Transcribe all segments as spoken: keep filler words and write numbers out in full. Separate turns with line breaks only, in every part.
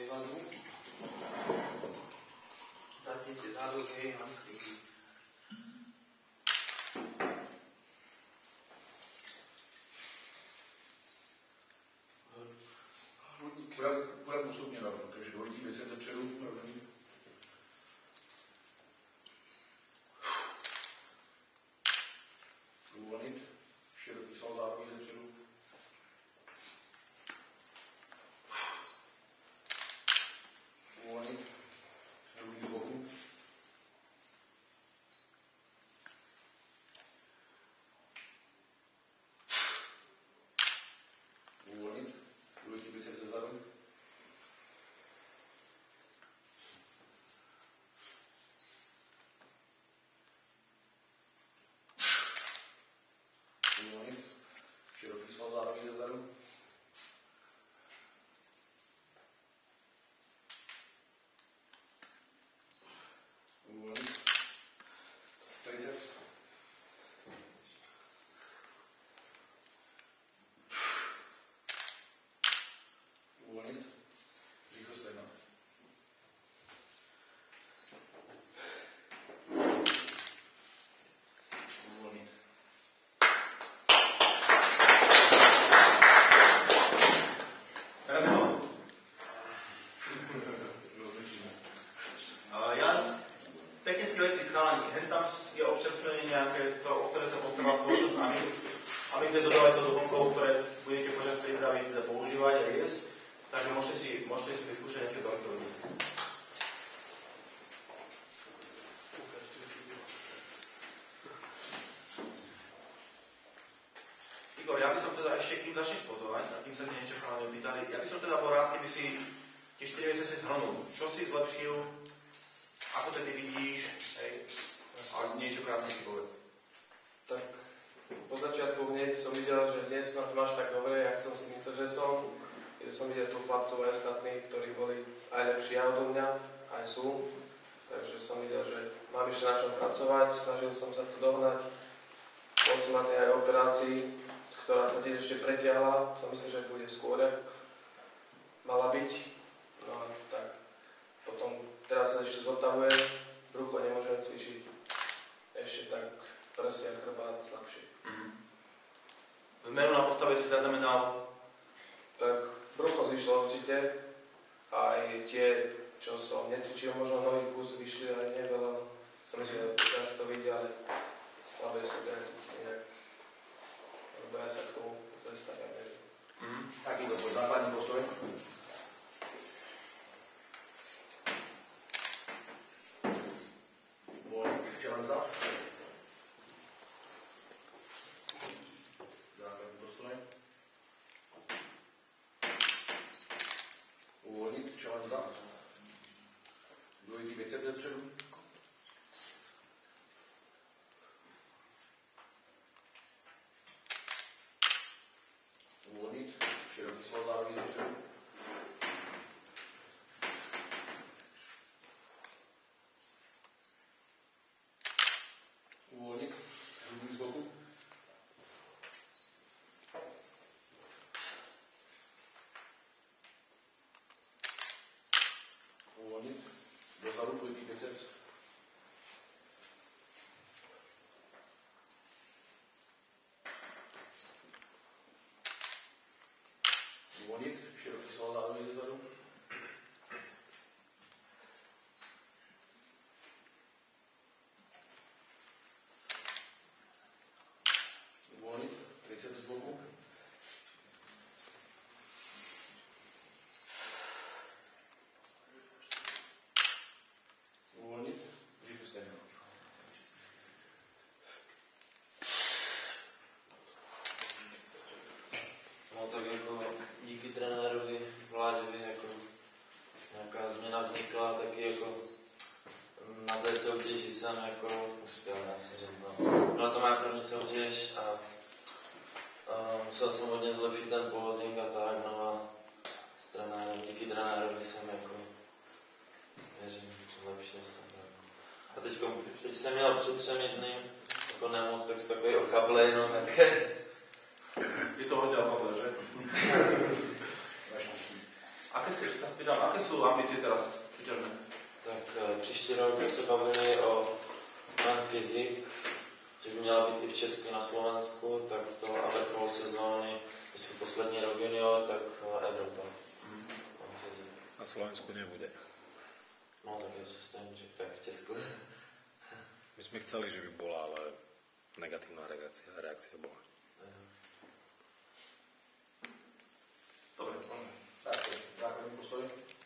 zezadu. Zapnete zadok, hej, na striky.
Budeme postupně navrhu, takže dvojitý biceps zepředu, první. Uvolnit, široký sval zároveň zepředu. Uvolnit, druhý z boku. Uvolnit, dvojitý biceps zezadu. Uvolnit, široký sval zároveň zezadu. Uvolnit, triceps. Uvolnit, břicho stehna. Uvolnit.
Jan, technické veci, chalani, hen tam je občerstvenie nejaké, to, o ktoré sa postarala spoločnosť Amix. Amix je dodávajú to doplnkov, ktoré budete počas prípravy teda používať a jesť. Takže môžete si, môžete si vyskúšať nejaké doplnky. Igor, ja by som teda ešte, kým začneš pozovať, a kým sa ti niečo chalani opýtali, ja by som teda bol rád, keby si tie štyri mesiace zhrnul. Čo si zlepšil, ako to ty vidíš, hej, a niečo krátne si povedz.
Tak po začiatku hneď som videl, že dnes ma to máš tak dobre, jak som si myslel, že som. Keď som videl tu chlapcov aj ostatných, ktorí boli aj lepší odo mňa, aj sú. Takže som videl, že mám ešte na čom pracovať, snažil som sa tu dohnať. Bol som na tej aj operácii, ktorá sa tiež ešte pretiahla, som myslel, že bude skôr, mala byť. No tak potom teraz sa ešte zotavuje, brucho nemôžem cvičiť, ešte tak prsia, chrbát slabšie.
Mm-hmm. Zmenu na postave si zaznamenal?
Tak brucho zišlo určite, aj tie, čo som necvičil, možno nohy kus vyšli, ale nie veľa. Som si teraz to videl, ale slabé sú teoreticky nejak. Boja sa k tomu zastavia.
Mm-hmm. Aký to bol základný postoj? Čelem za. Základný postoj. Uvolnit, čelem za. Dvojitý biceps zepředu. Uvolnit, široký sval zároveň zepředu. Uvolnit, druhý z boku. Uvolnit, dozadu dvojitý biceps. Uvolnit, široký sval zároveň zezadu. Uvolnit, triceps z boku. Uvolnit, břicho stehna.
No tak jako díky trenérovi Vláďovi jako nějaká změna vznikla, taky jako na té soutěži jsem jako uspěl, dá se říct. No. Byla to moje první soutěž a, a musel jsem hodně zlepšit ten posing a tak, no a s trenérem, díky trenérovi jsem jako, věřím, zlepšil jsem. Tak. A teďko, teď jsem měl před třemi dny jako nemoc, tak jsou takový ochablej, no tak.
Je to hodne ochablé, že? Aké si, sa spýtam, aké sú ambície teraz súťažné?
Tak e, příští rok se bavili o Man Fyzik, že by měla být i v Česku, i na Slovensku, tak to a vrchol sezóny, když jsou poslední rok junior, tak e, Evropa.
Mm.
Man Fyzik.
Na Slovensku nebude.
No tak ja sú staniček, tak v Česku.
My sme chceli, že by bola, ale negatívna reakcia, reakcia bola.
Dobre, môžeme.
Tak, základný postoj.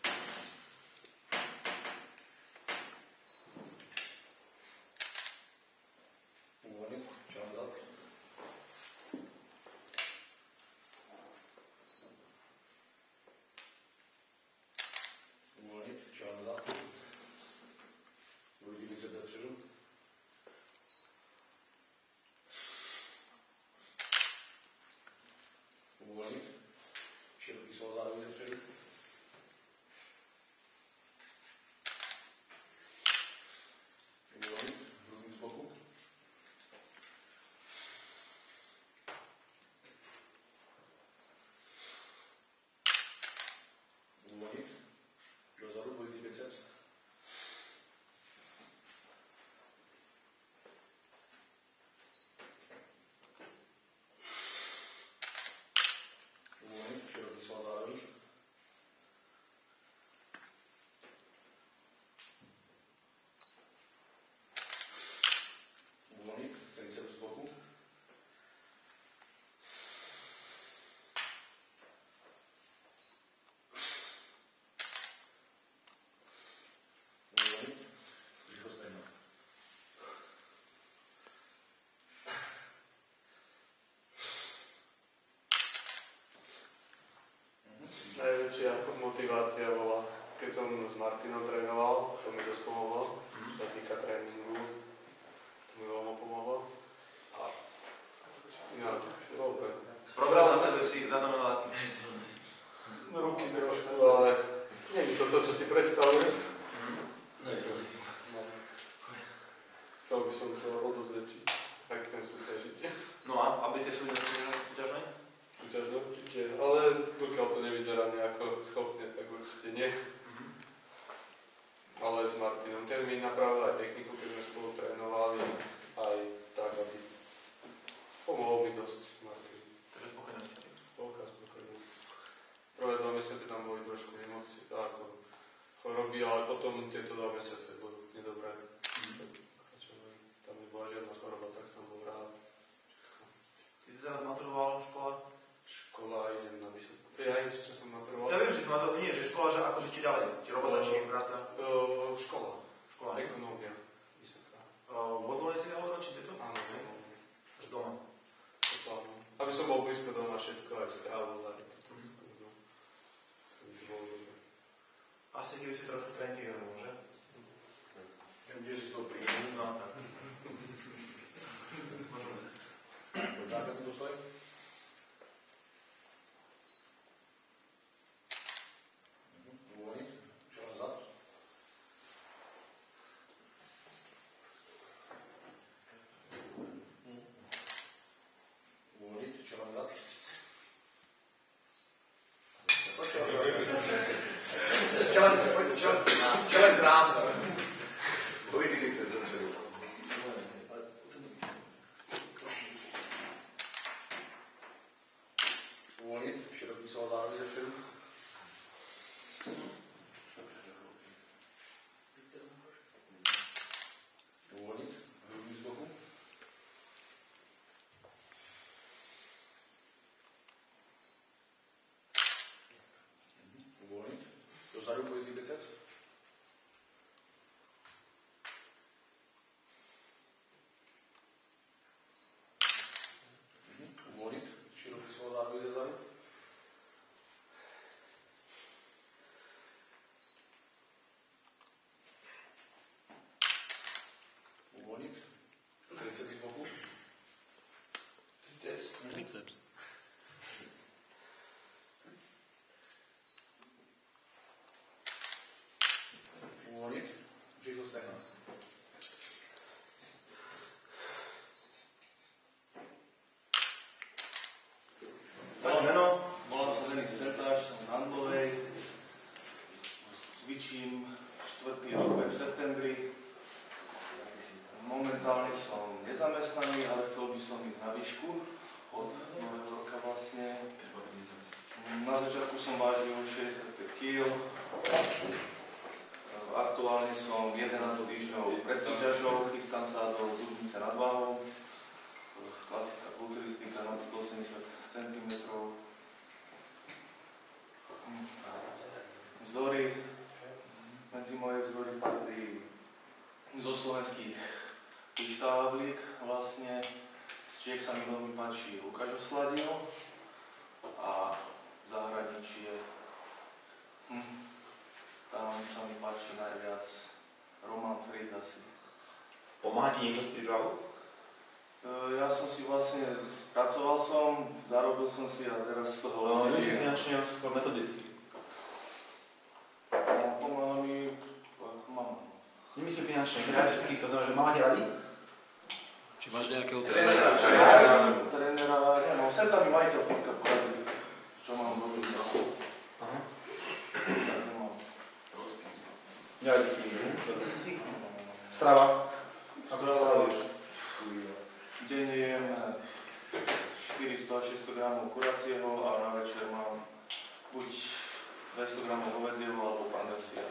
Uvoľniť, čelom vzad. Uvoľniť, čelom vzad. Dvojitý bicep dopředu. Uvoľniť. Široký sval zároveň dopředu. Uvolnit, hrudník z boku. Uvolnit, dozadu, dvojitý biceps. Uvolnit, široký sval zároveň. Uvolnit, triceps z boku. Uvolnit, břicho stejno.
Najväčšia motivácia bola, keď som s Martinom trénoval, to mi dosť pomohlo, čo sa týka tréningu, to mi veľmi pomohlo. A inak, dobre.
Program na sebe si zaznamenal aký?
Ruky trošku, ale nie je to to, čo si predstavujem. Chcel by som to odozväčšiť, ak chcem súťažiť.
No a ambície sú súťažné?
Súťažné určite, ale dokiaľ to nevyzerá nejako schopne, tak určite nie.
Mm-hmm.
Ale s Martinom, ten mi napravil aj techniku, keď sme spolu trénovali, aj tak, aby pomohol mi dosť Martin.
Takže spokojnosť.
Spolka, spokojnosť. Prvé dva mesiace tam boli trošku emócie, ako choroby, ale potom tieto dva mesiace boli nedobré. Tam nebola žiadna choroba, tak som bol rád.
Ty si teraz maturoval v škole?
Škola, idem na vysokú. Ja aj čo som maturoval.
Ja viem, že to nie, že škola, že akože či ďalej? Či robota, či práca?
Uh, škola.
Škola.
Ekonómia. Vysoká.
Uh, Vozlovne si nehovoril, či je to?
Áno, ekonómia.
Až doma.
To plánu. Aby som bol blízko doma všetko, aj strávu, aj toto. No. Aby to bolo dobré.
Asi keby si trošku tréningy hrnul, že?
Ja kde si z toho príjmu.
No, tak.
Základný postoj. Uvoľniť, čelom vzad. Uvoľniť, čelom vzad. Čelem, čelem, čelem krám. Dvojitý biceps dopředu. Uvolnit, široký sval zároveň dopředu. Uvolnit, hrudník z boku. Uvolnit, dozadu dvojitý biceps. Uvolnit, široký sval zároveň ze zadu. Uvolnit, triceps z boku. Triceps.
Triceps.
Uvolnit, břicho stehna.
Takže meno, volám sa Denis Sertáš, som z Handlovej.
cvičím štvrtý rok v septembri. Momentálne som nezamestnaný, ale chcel by som ísť na výšku od nového roka vlastne. Na začiatku som vážil šesťdesiatpäť kilogramov. Aktuálne som jedenásť týždňov pred súťažou, chystám sa do Dubnice nad Váhou. Klasická kulturistika nad stoosemdesiat centimetrov. Vzory, medzi moje vzory patrí zo slovenských pištávlik, vlastne z Čiech sa mi veľmi páči Lukáš Osladil a v zahraničí je, hm, tam sa mi páči najviac Roman Fritz asi.
Pomáha ti niekto s prípravou?
E, ja som si vlastne, pracoval som, zarobil som si a teraz z toho
No,
vlastne
nemyslím
žijem.
finančne, skôr metodicky.
No, pomáha mi ako mama.
Nemyslím finančne, metodicky, to znamená, že mama ti radí?
Či máš nejakého
Trénera, trénera, trénera, no, sem tam mi majiteľ fitka poradí, čo mám robiť.
Aha.
Tak nemám.
Neradí ti. Strava? Ako sa stravuješ?
Denne jem štyristo až šesťsto gramov kuracieho a na večer mám buď dvesto gramov hovedzieho alebo pandasia.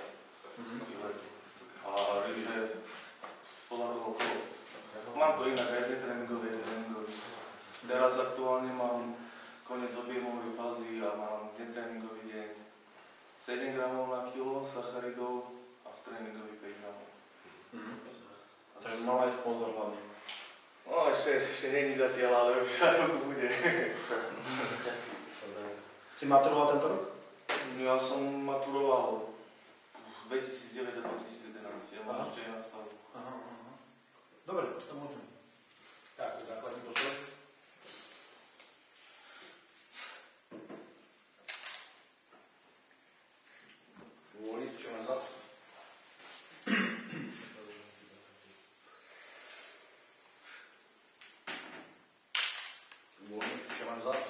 A ryže podľa toho okolo. Mám to inak aj netréningové, netréningové. Teraz aktuálne mám koniec objemovej fázy a mám netréningový deň sedem gramov na kilo sacharidov a v tréningový päť gramov.
Mhm. Takže mama je sponzor hlavne.
No ešte, ešte není zatiaľ, ale už sa to bude.
Si maturoval tento rok?
Ja som maturoval v dvetisícdeväť a dvetisícjedenásť, ja mám
Aha.
ešte jeden stav.
Aha, aha. Dobre, to môžeme.
Tak, základní posled. Uvoľniť, čo mám za? Uvoľniť, čo mám za?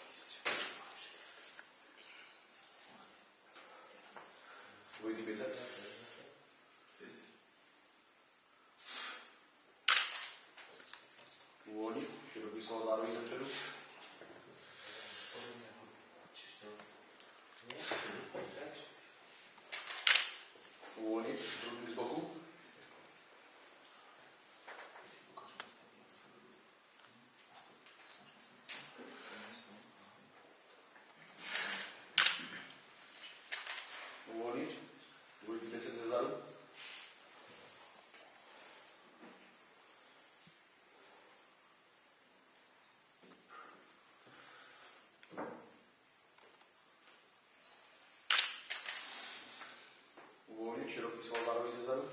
Dvojitý biceps. Uvoľniť, široký sval zároveň dopředu. Uvoľniť, ruky z boku. Uvoľniť, dvojitý biceps ze zadu. Uvoľniť, široký sval zároveň ze zadu.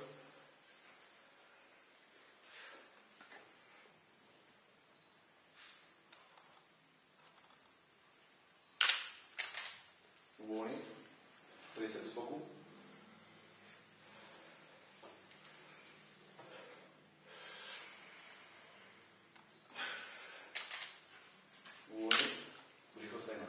Uvoľniť, triceps z boku. Uvoľniť, břicho stejné.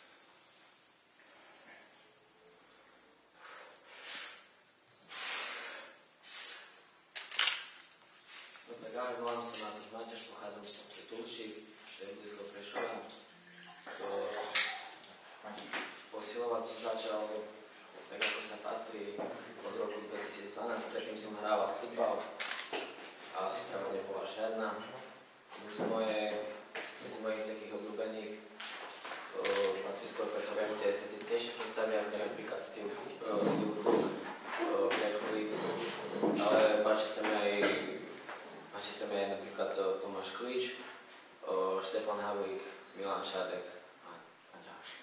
No tak ale volám sa Matúš Maťaš, pochádzam z obce Tulčík, to je blízko Prešova. Posilovať som začal tak, ako sa patrí, od roku dvetisícdvanásť, predtým som hrával futbal a strava nebola žiadna. Medzi, moje, medzi mojich takých obľúbených uh, patrí skôr preferujem tie estetickejšie postavy, ako napríklad Steve Brook, Greg Fleet, ale páči sa mi aj Páči sa mi aj napríklad uh, Tomáš Klič, uh, Štefan Havlík, Milan Šádek a, a ďalší.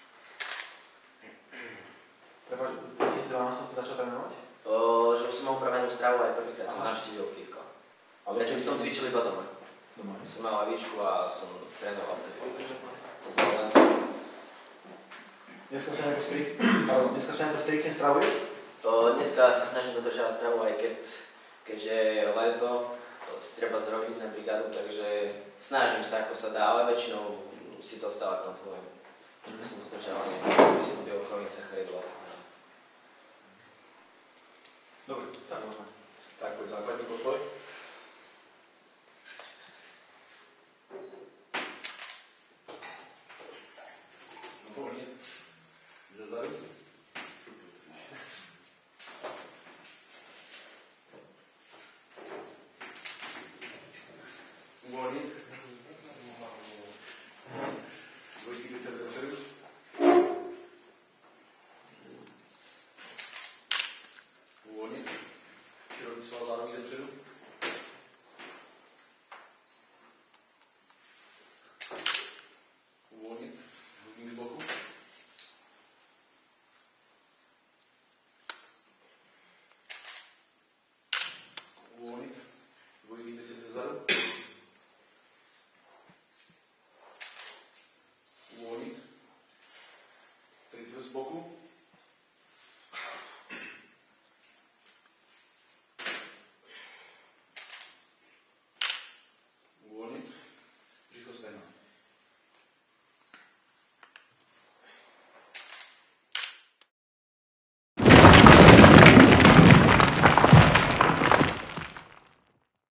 Prepáč, v dvetisícdvanásť si začal trénovať?
Uh, že už som mal upravenú stravu aj prvýkrát som navštívil fitko. Predtým som cvičil iba doma.
Doma.
Som mal lavičku a som trénoval futbal, takže to bolo len...
Dneska sa nejako strik... Pardon, dneska sa nejako striktne stravuješ?
Uh, dneska sa snažím dodržavať stravu aj keď, keďže je leto, treba zrobiť na brigádu, takže snažím sa ako sa dá, ale väčšinou si to stále kontrolujem. Aby som dodržal, aby som byl okolný sacharidov a tak ďalej.
Dobre,
Tak môžeme.
tak poď základný postoj. Uvoľniť. Zezadu. Uvoľniť. Dvojky bicep dopředu. Uvoľniť. Široký sval zároveň dopředu. Uvoľniť. Hrudník z boku. Uvoľniť. Dvojky bicep zezadu.